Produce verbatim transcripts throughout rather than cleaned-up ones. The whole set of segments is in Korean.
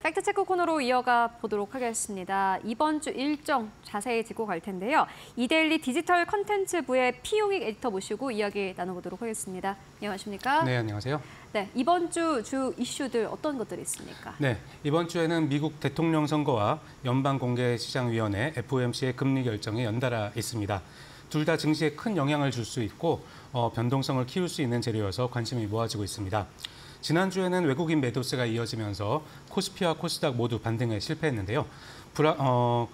팩트체크 코너로 이어가 보도록 하겠습니다. 이번 주 일정 자세히 짚고 갈 텐데요. 이데일리 디지털 컨텐츠부의 피용익 에디터 모시고 이야기 나눠보도록 하겠습니다. 안녕하십니까? 네, 안녕하세요. 네, 이번 주 주 이슈들 어떤 것들이 있습니까? 네, 이번 주에는 미국 대통령 선거와 연방공개시장위원회 에프오엠씨의 금리 결정이 연달아 있습니다. 둘 다 증시에 큰 영향을 줄 수 있고 어, 변동성을 키울 수 있는 재료여서 관심이 모아지고 있습니다. 지난주에는 외국인 매도세가 이어지면서 코스피와 코스닥 모두 반등에 실패했는데요. 불화, 어,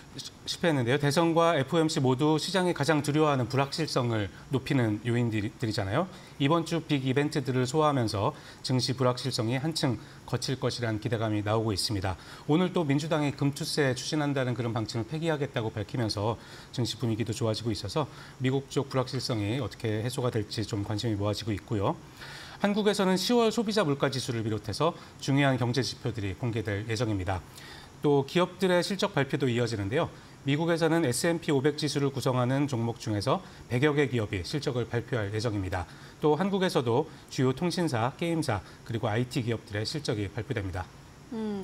실패했는데요. 대선과 에프오엠씨 모두 시장이 가장 두려워하는 불확실성을 높이는 요인들이잖아요. 이번 주 빅 이벤트들을 소화하면서 증시 불확실성이 한층 거칠 것이라는 기대감이 나오고 있습니다. 오늘 또 민주당이 금투세 추진한다는 그런 방침을 폐기하겠다고 밝히면서 증시 분위기도 좋아지고 있어서 미국 쪽 불확실성이 어떻게 해소가 될지 좀 관심이 모아지고 있고요. 한국에서는 시월 소비자 물가지수를 비롯해서 중요한 경제 지표들이 공개될 예정입니다. 또 기업들의 실적 발표도 이어지는데요. 미국에서는 에스 앤 피 오백 지수를 구성하는 종목 중에서 백여 개 기업이 실적을 발표할 예정입니다. 또 한국에서도 주요 통신사, 게임사, 그리고 아이티 기업들의 실적이 발표됩니다. 음,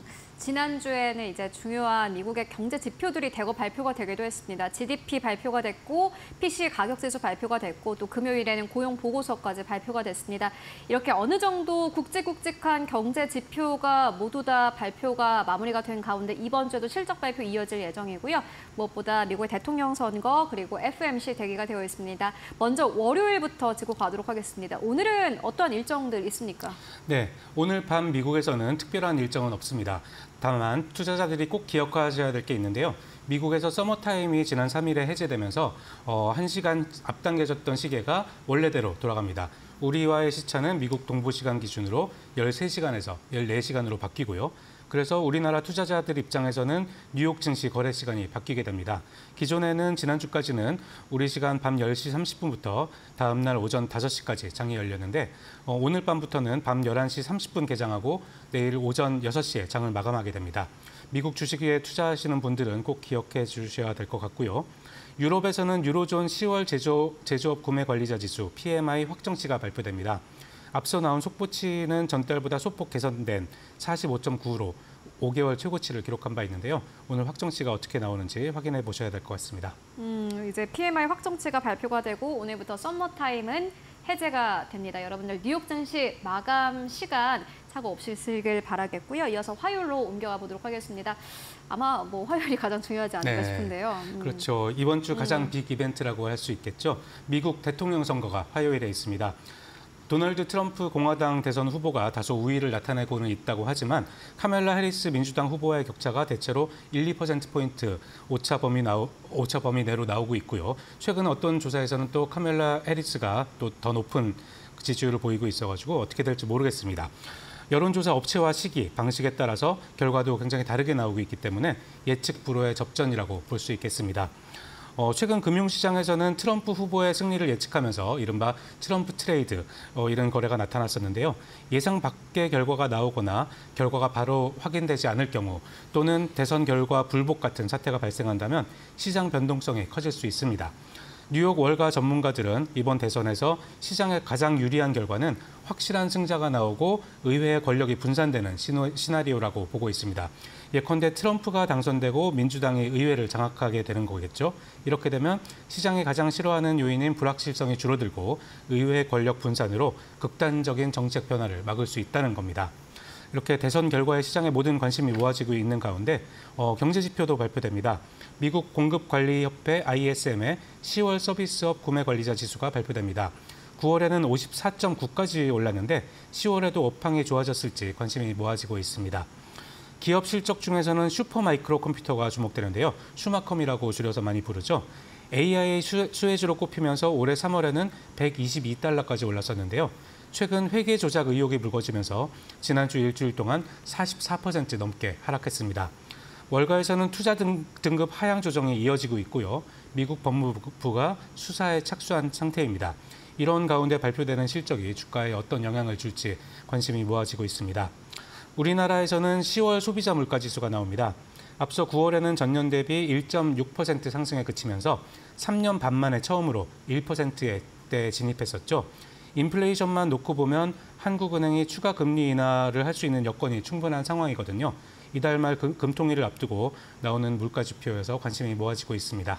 지난주에는 이제 중요한 미국의 경제 지표들이 대거 발표가 되기도 했습니다. 지디피 발표가 됐고, 피씨 가격지수 발표가 됐고, 또 금요일에는 고용 보고서까지 발표가 됐습니다. 이렇게 어느 정도 굵직굵직한 경제 지표가 모두 다 발표가 마무리가 된 가운데 이번 주에도 실적 발표 이어질 예정이고요. 무엇보다 미국의 대통령 선거 그리고 에프오엠씨 대기가 되어 있습니다. 먼저 월요일부터 짚고 가도록 하겠습니다. 오늘은 어떤 일정들 있습니까? 네, 오늘 밤 미국에서는 특별한 일정은 없습니다. 다만 투자자들이 꼭 기억하셔야 될 게 있는데요. 미국에서 서머타임이 지난 삼 일에 해제되면서 어, 한 시간 앞당겨졌던 시계가 원래대로 돌아갑니다. 우리와의 시차는 미국 동부시간 기준으로 열세 시간에서 열네 시간으로 바뀌고요. 그래서 우리나라 투자자들 입장에서는 뉴욕 증시 거래 시간이 바뀌게 됩니다. 기존에는 지난주까지는 우리 시간 밤 열 시 삼십 분부터 다음 날 오전 다섯 시까지 장이 열렸는데 어, 오늘 밤부터는 밤 열한 시 삼십 분 개장하고 내일 오전 여섯 시에 장을 마감하게 됩니다. 미국 주식에 투자하시는 분들은 꼭 기억해 주셔야 될 것 같고요. 유럽에서는 유로존 시월 제조업, 제조업 구매 관리자 지수 피엠아이 확정치가 발표됩니다. 앞서 나온 속보치는 전달보다 소폭 개선된 사십오 점 구로 오 개월 최고치를 기록한 바 있는데요. 오늘 확정치가 어떻게 나오는지 확인해 보셔야 될 것 같습니다. 음, 이제 피엠아이 확정치가 발표가 되고 오늘부터 썸머타임은 해제가 됩니다. 여러분들 뉴욕 증시 마감 시간 사고 없으시길 바라겠고요. 이어서 화요일로 옮겨가 보도록 하겠습니다. 아마 뭐 화요일이 가장 중요하지 않을까 네, 싶은데요. 음. 그렇죠. 이번 주 가장 음. 빅 이벤트라고 할 수 있겠죠. 미국 대통령 선거가 화요일에 있습니다. 도널드 트럼프 공화당 대선 후보가 다소 우위를 나타내고는 있다고 하지만 카멜라 해리스 민주당 후보와의 격차가 대체로 일, 이 퍼센트 포인트 오차 범위, 나오, 오차 범위 내로 나오고 있고요. 최근 어떤 조사에서는 또 카멜라 해리스가 또 더 높은 지지율을 보이고 있어가지고 어떻게 될지 모르겠습니다. 여론조사 업체와 시기, 방식에 따라서 결과도 굉장히 다르게 나오고 있기 때문에 예측 불허의 접전이라고 볼 수 있겠습니다. 어, 최근 금융시장에서는 트럼프 후보의 승리를 예측하면서 이른바 트럼프 트레이드, 어, 이런 거래가 나타났었는데요. 예상 밖의 결과가 나오거나 결과가 바로 확인되지 않을 경우 또는 대선 결과 불복 같은 사태가 발생한다면 시장 변동성이 커질 수 있습니다. 뉴욕 월가 전문가들은 이번 대선에서 시장에 가장 유리한 결과는 확실한 승자가 나오고 의회의 권력이 분산되는 시나리오라고 보고 있습니다. 예컨대 트럼프가 당선되고 민주당이 의회를 장악하게 되는 거겠죠. 이렇게 되면 시장이 가장 싫어하는 요인인 불확실성이 줄어들고 의회의 권력 분산으로 극단적인 정책 변화를 막을 수 있다는 겁니다. 이렇게 대선 결과에 시장의 모든 관심이 모아지고 있는 가운데 어, 경제 지표도 발표됩니다. 미국 공급관리협회 아이에스엠의 시월 서비스업 구매관리자 지수가 발표됩니다. 구월에는 오십사 점 구까지 올랐는데 시월에도 업황이 좋아졌을지 관심이 모아지고 있습니다. 기업 실적 중에서는 슈퍼마이크로 컴퓨터가 주목되는데요. 슈마컴이라고 줄여서 많이 부르죠. 에이아이 수혜주로 꼽히면서 올해 삼월에는 백이십이 달러까지 올랐었는데요. 최근 회계 조작 의혹이 불거지면서 지난주 일주일 동안 사십사 퍼센트 넘게 하락했습니다. 월가에서는 투자 등급 하향 조정이 이어지고 있고요. 미국 법무부가 수사에 착수한 상태입니다. 이런 가운데 발표되는 실적이 주가에 어떤 영향을 줄지 관심이 모아지고 있습니다. 우리나라에서는 시월 소비자 물가지수가 나옵니다. 앞서 구월에는 전년 대비 일 점 육 퍼센트 상승에 그치면서 삼 년 반 만에 처음으로 일 퍼센트대에 진입했었죠. 인플레이션만 놓고 보면 한국은행이 추가 금리 인하를 할 수 있는 여건이 충분한 상황이거든요. 이달 말 금, 금통일을 앞두고 나오는 물가 지표여서 관심이 모아지고 있습니다.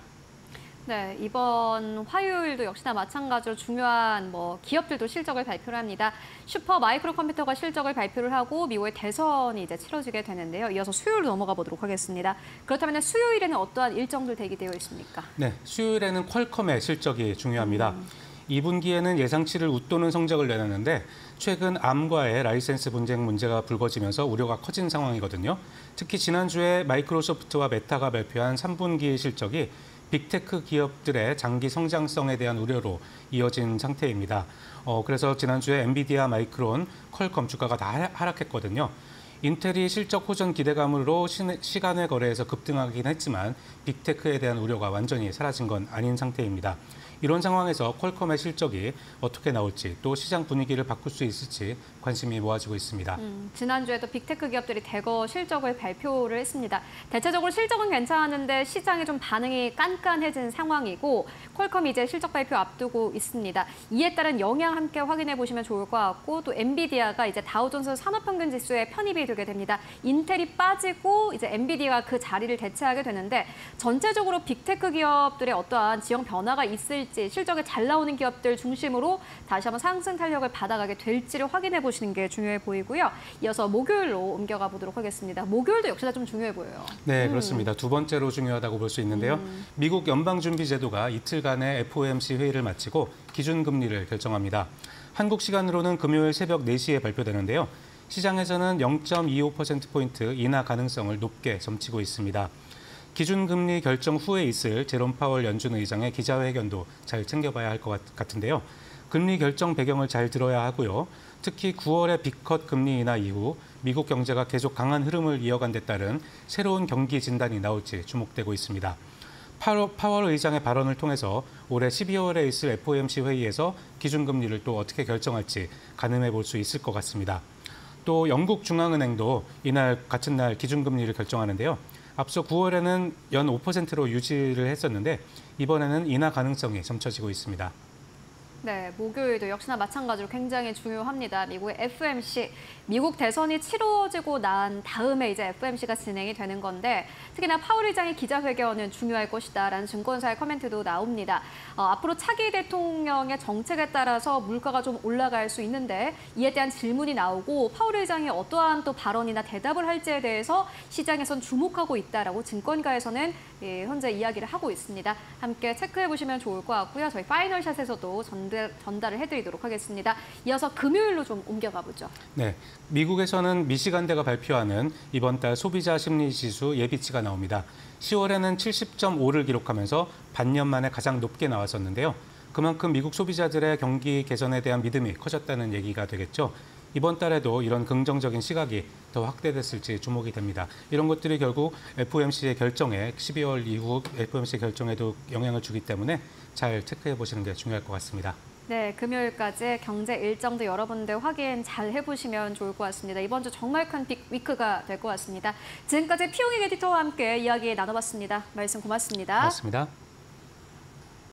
네, 이번 화요일도 역시나 마찬가지로 중요한 뭐 기업들도 실적을 발표를 합니다. 슈퍼 마이크로 컴퓨터가 실적을 발표를 하고 미국의 대선이 이제 치러지게 되는데요. 이어서 수요일로 넘어가 보도록 하겠습니다. 그렇다면 수요일에는 어떠한 일정들 대기되어 있습니까? 네, 수요일에는 퀄컴의 실적이 중요합니다. 음. 이 분기에는 예상치를 웃도는 성적을 내놨는데 최근 암과의 라이센스 분쟁 문제가 불거지면서 우려가 커진 상황이거든요. 특히 지난주에 마이크로소프트와 메타가 발표한 삼 분기 실적이 빅테크 기업들의 장기 성장성에 대한 우려로 이어진 상태입니다. 어, 그래서 지난주에 엔비디아, 마이크론, 퀄컴 주가가 다 하락했거든요. 인텔이 실적 호전 기대감으로 시간의 거래에서 급등하긴 했지만 빅테크에 대한 우려가 완전히 사라진 건 아닌 상태입니다. 이런 상황에서 퀄컴의 실적이 어떻게 나올지 또 시장 분위기를 바꿀 수 있을지 관심이 모아지고 있습니다. 음, 지난주에도 빅테크 기업들이 대거 실적을 발표를 했습니다. 대체적으로 실적은 괜찮았는데 시장의 좀 반응이 깐깐해진 상황이고 퀄컴이 이제 실적 발표 앞두고 있습니다. 이에 따른 영향 함께 확인해 보시면 좋을 것 같고 또 엔비디아가 이제 다우존스 산업평균 지수에 편입이 되게 됩니다. 인텔이 빠지고 이제 엔비디아가 그 자리를 대체하게 되는데 전체적으로 빅테크 기업들의 어떠한 지형 변화가 있을지 실적이 잘 나오는 기업들 중심으로 다시 한번 상승 탄력을 받아가게 될지를 확인해 보시는 게 중요해 보이고요. 이어서 목요일로 옮겨가 보도록 하겠습니다. 목요일도 역시나 좀 중요해 보여요. 네, 음. 그렇습니다. 두 번째로 중요하다고 볼 수 있는데요. 음. 미국 연방준비제도가 이틀간의 에프오엠씨 회의를 마치고 기준금리를 결정합니다. 한국 시간으로는 금요일 새벽 네 시에 발표되는데요. 시장에서는 영 점 이오 퍼센트포인트 인하 가능성을 높게 점치고 있습니다. 기준금리 결정 후에 있을 제롬 파월 연준 의장의 기자회견도 잘 챙겨봐야 할 것 같은데요. 금리 결정 배경을 잘 들어야 하고요. 특히 구월의 빅컷 금리 인하 이후 미국 경제가 계속 강한 흐름을 이어간 데 따른 새로운 경기 진단이 나올지 주목되고 있습니다. 파월 의장의 발언을 통해서 올해 십이월에 있을 에프오엠씨 회의에서 기준금리를 또 어떻게 결정할지 가늠해 볼 수 있을 것 같습니다. 또 영국 중앙은행도 이날 같은 날 기준금리를 결정하는데요. 앞서 구월에는 연 오 퍼센트로 유지를 했었는데 이번에는 인하 가능성이 점쳐지고 있습니다. 네, 목요일도 역시나 마찬가지로 굉장히 중요합니다. 미국의 에프오엠씨, 미국 대선이 치러지고 난 다음에 이제 에프오엠씨가 진행이 되는 건데 특히나 파월 의장의 기자회견은 중요할 것이다라는 증권사의 코멘트도 나옵니다. 어, 앞으로 차기 대통령의 정책에 따라서 물가가 좀 올라갈 수 있는데 이에 대한 질문이 나오고 파월 의장이 어떠한 또 발언이나 대답을 할지에 대해서 시장에선 주목하고 있다라고 증권가에서는 예, 현재 이야기를 하고 있습니다. 함께 체크해 보시면 좋을 것 같고요. 저희 파이널샷에서도 전 전달을 해드리도록 하겠습니다. 이어서 금요일로 좀 옮겨가 보죠. 네, 미국에서는 미시간대가 발표하는 이번 달 소비자 심리 지수 예비치가 나옵니다. 시월에는 칠십 점 오를 기록하면서 반년 만에 가장 높게 나왔었는데요. 그만큼 미국 소비자들의 경기 개선에 대한 믿음이 커졌다는 얘기가 되겠죠. 이번 달에도 이런 긍정적인 시각이 더 확대됐을지 주목이 됩니다. 이런 것들이 결국 에프오엠씨의 결정에 십이월 이후 에프오엠씨 결정에도 영향을 주기 때문에 잘 체크해 보시는 게 중요할 것 같습니다. 네, 금요일까지 경제 일정도 여러분들 확인 잘 해보시면 좋을 것 같습니다. 이번 주 정말 큰 빅 위크가 될 것 같습니다. 지금까지 피용익 에디터와 함께 이야기 나눠봤습니다. 말씀 고맙습니다. 고맙습니다.